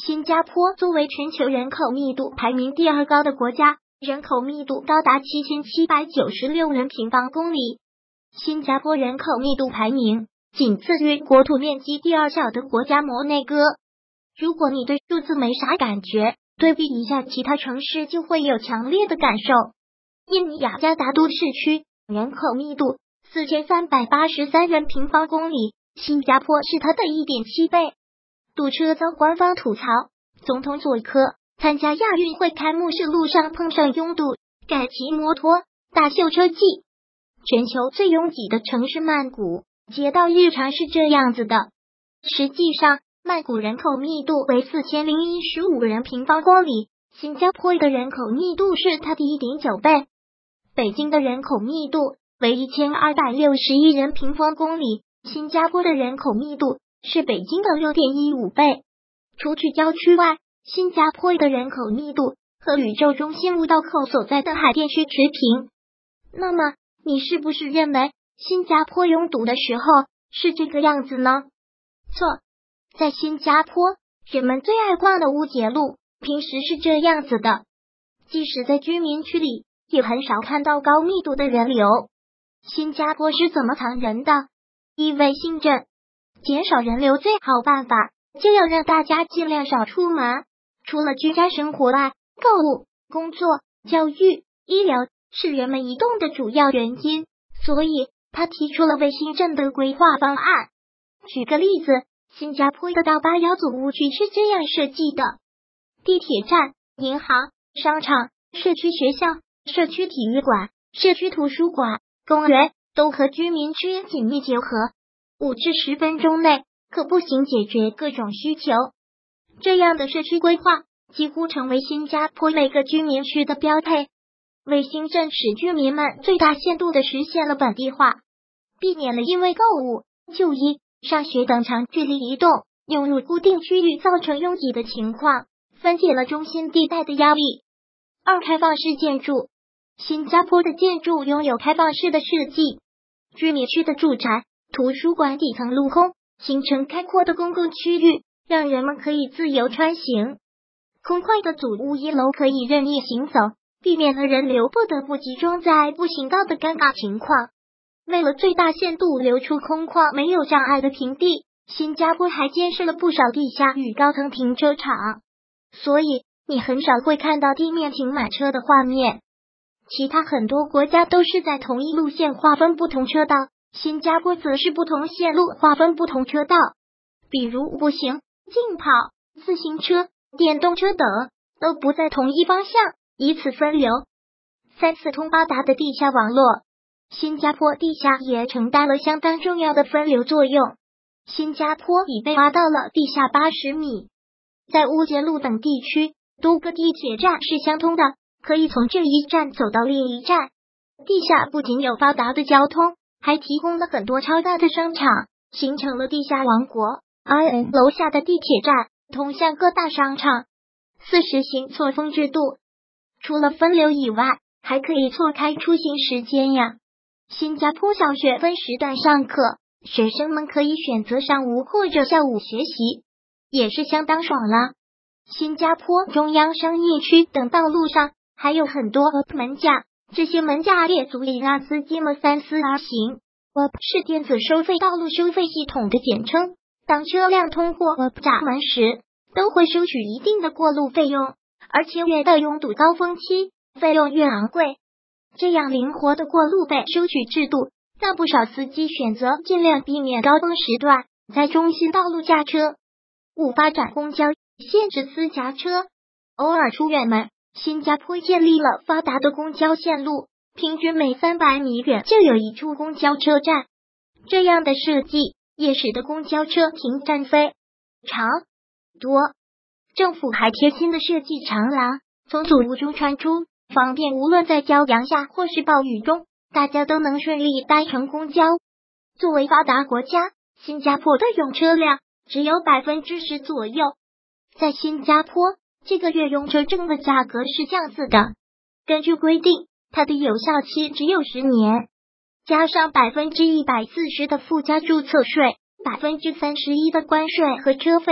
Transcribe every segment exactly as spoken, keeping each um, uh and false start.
新加坡作为全球人口密度排名第二高的国家，人口密度高达七千七百九十六人平方公里。新加坡人口密度排名仅次于国土面积第二小的国家摩内哥。如果你对数字没啥感觉，对比一下其他城市就会有强烈的感受。印尼雅加达都市区人口密度四千三百八十三人平方公里，新加坡是它的 一点七 倍。堵车遭官方吐槽，总统佐科参加亚运会开幕式路上碰上拥堵，改骑摩托大秀车技。全球最拥挤的城市曼谷，街道日常是这样子的。实际上，曼谷人口密度为四千零一十五人平方公里，新加坡的人口密度是它的 一点九 倍。北京的人口密度为一千二百六十一人平方公里，新加坡的人口密度是北京的 六点一五 倍。除去郊区外，新加坡的人口密度和宇宙中心五道口所在的海淀区持平。那么，你是不是认为新加坡拥堵的时候是这个样子呢？错，在新加坡，人们最爱逛的乌节路，平时是这样子的。即使在居民区里，也很少看到高密度的人流。新加坡是怎么藏人的？一卫星证，减少人流最好办法，就要让大家尽量少出门。除了居家生活外，购物、工作、教育、医疗是人们移动的主要原因，所以他提出了卫星证的规划方案。举个例子，新加坡的大巴幺组屋区是这样设计的：地铁站、银行、商场、社区学校、社区体育馆、社区图书馆、公园都和居民区紧密结合，五至十分钟内可步行解决各种需求。这样的社区规划几乎成为新加坡每个居民区的标配。卫星证使居民们最大限度地实现了本地化，避免了因为购物、就医、上学等长距离移动涌入固定区域造成拥挤的情况，分解了中心地带的压力。二、开放式建筑。新加坡的建筑拥有开放式的设计，居民区的住宅、图书馆底层镂空，形成开阔的公共区域，让人们可以自由穿行。空旷的组屋一楼可以任意行走，避免了人流不得不集中在步行道的尴尬情况。为了最大限度留出空旷没有障碍的平地，新加坡还建设了不少地下与高层停车场，所以你很少会看到地面停满车的画面。其他很多国家都是在同一路线划分不同车道，新加坡则是不同线路划分不同车道，比如步行、竞跑、自行车、电动车等都不在同一方向，以此分流。三、四通八达的地下网络。新加坡地下也承担了相当重要的分流作用。新加坡已被挖到了地下八十米，在乌节路等地区，多个地铁站是相通的，可以从这一站走到另一站。地下不仅有发达的交通，还提供了很多超大的商场，形成了地下王国。I N 楼下的地铁站通向各大商场。四、实行错峰制度。除了分流以外，还可以错开出行时间呀。新加坡小学分时段上课，学生们可以选择上午或者下午学习，也是相当爽啦。新加坡中央商业区等道路上还有很多 A P P 门架，这些门架也足以让司机们三思而行。A P P 是电子收费道路收费系统的简称，当车辆通过 A P P 闸门时，都会收取一定的过路费用，而且越到拥堵高峰期，费用越昂贵。这样灵活的过路费收取制度，让不少司机选择尽量避免高峰时段在中心道路驾车。五、发展公交，限制私家车。偶尔出远门，新加坡建立了发达的公交线路，平均每三百米远就有一处公交车站。这样的设计也使得公交车停站非常多。政府还贴心的设计长廊，从组屋中穿出，方便无论在骄阳下或是暴雨中，大家都能顺利搭乘公交。作为发达国家，新加坡的用车量只有 百分之十 左右。在新加坡，这个月用车证的价格是这样子的，根据规定，它的有效期只有十年，加上 百分之一百四十 的附加注册税， 百分之三十一 的关税和车费，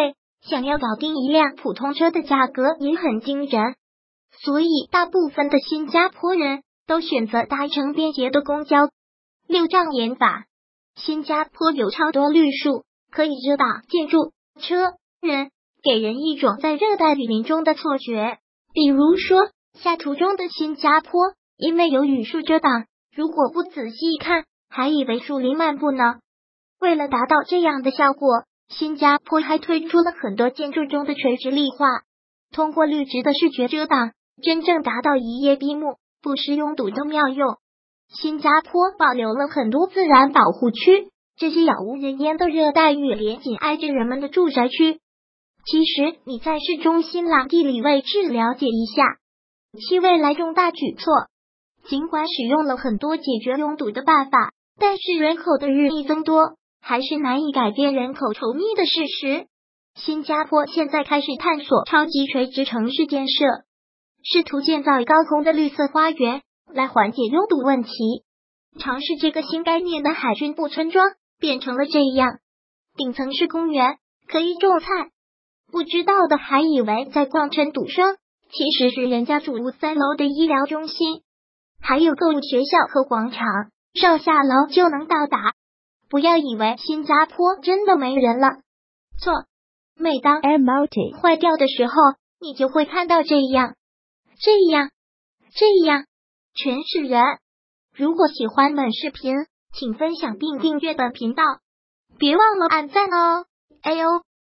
想要搞定一辆普通车的价格也很惊人，所以大部分的新加坡人都选择搭乘便捷的公交。六障眼法，新加坡有超多绿树，可以遮挡建筑、车、人，给人一种在热带雨林中的错觉。比如说，下图中的新加坡，因为有雨树遮挡，如果不仔细一看，还以为树林漫步呢。为了达到这样的效果，新加坡还推出了很多建筑中的垂直立画，通过绿植的视觉遮挡，真正达到一叶闭目、不失拥堵的妙用。新加坡保留了很多自然保护区，这些杳无人烟的热带雨林紧挨着人们的住宅区。其实你在市中心朗地理位置了解一下，其未来重大举措。尽管使用了很多解决拥堵的办法，但是人口的日益增多还是难以改变人口稠密的事实。新加坡现在开始探索超级垂直城市建设，试图建造高空的绿色花园来缓解拥堵问题。尝试这个新概念的海军部村庄变成了这样，顶层是公园，可以种菜。不知道的还以为在逛尘堵声，其实是人家主屋三楼的医疗中心，还有购物学校和广场，上下楼就能到达。不要以为新加坡真的没人了，错。每当 M R T 坏掉的时候，你就会看到这样、这样、这样，全是人。如果喜欢本视频，请分享并订阅本频道，别忘了按赞哦。哎呦！